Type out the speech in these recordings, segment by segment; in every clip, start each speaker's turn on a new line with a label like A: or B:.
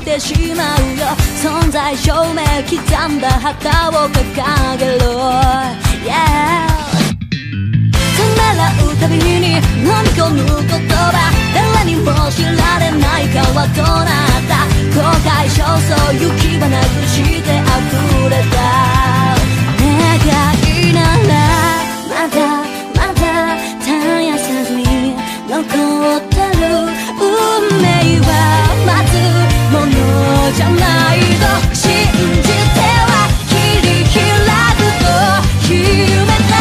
A: てしまうよ。存在証明刻んだ旗を掲げろ、yeah。 ためらうたびに飲み込む言葉、誰にも知られないかはどうなった。後悔焦燥行き場なくして溢れた願いならまだまだ絶やさずに残ってる運命は待つものじゃないと信じては切り開くと決めた。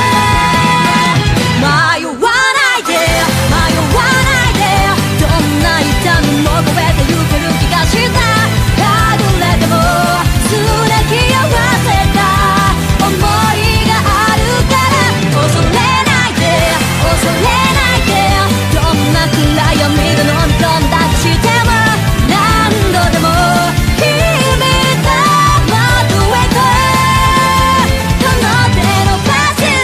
A: 迷わないで迷わないで、どんな痛みも越えてゆける気がした。はぐれてもすれき合わせた想いがあるから恐れないで恐れないで、どんな暗闇で飲み込んだとしても何度でも君と窓へとこの手のバス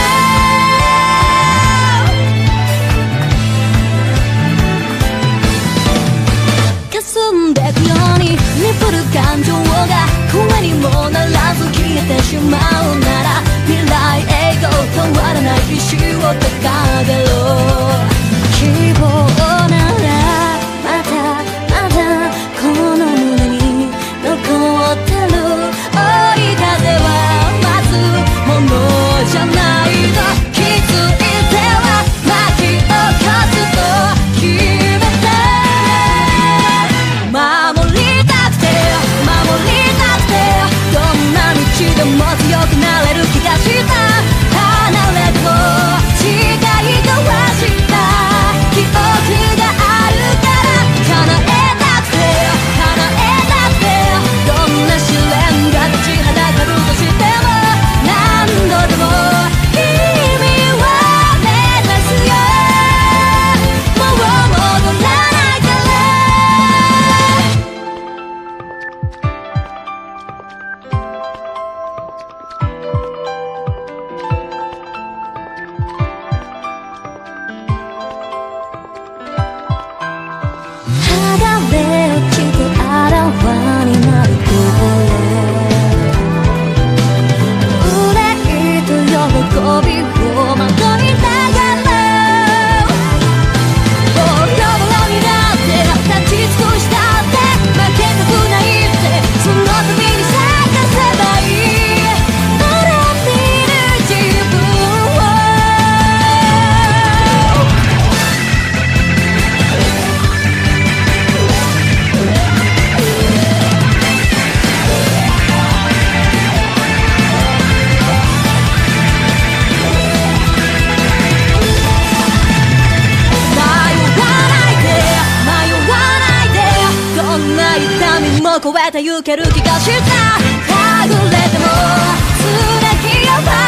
A: 霞んでくように鈍る感情が声にもならず消えてしまうなら、未来へと変わらない意志を掲げろ。希望ならまだまだこの胸に残ってる。追い風は待つものじゃないと気づいては巻き起こすと決めた。守りたくて守りたくて、どんな道でも強くなれる気がした。離れても誓い交わした記憶があるから叶えたくて叶えたくて、どんな試練が立ちはだかるとしても何度でも君を目指すよ。もう戻らないから。剥がれ落ちてあらわになるこれ憂いと喜びをまといながら、ボロボロになって立ち尽くしたって負けたくないって、その度に探せばいい笑っている自分を。どんな痛みも越えてゆける気がした。はぐれてもすれき合わ